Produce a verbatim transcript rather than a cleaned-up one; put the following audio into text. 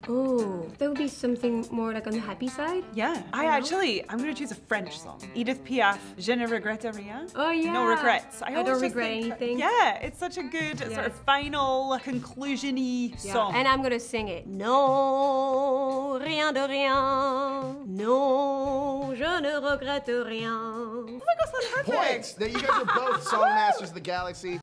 Oh, that would be something more like on the happy side? Yeah. I actually, I'm gonna choose a French song. Edith Piaf, Je ne regrette rien. Oh yeah. No regrets. I, I, I don't always just regret think- anything. Yeah, it's such a good Yes. sort of final conclusion-y Yeah. song. And I'm gonna sing it. Non, rien de rien. Non, je ne regrette rien. oh my gosh, that's perfect. Points! That you guys are both song masters of the Galaxy.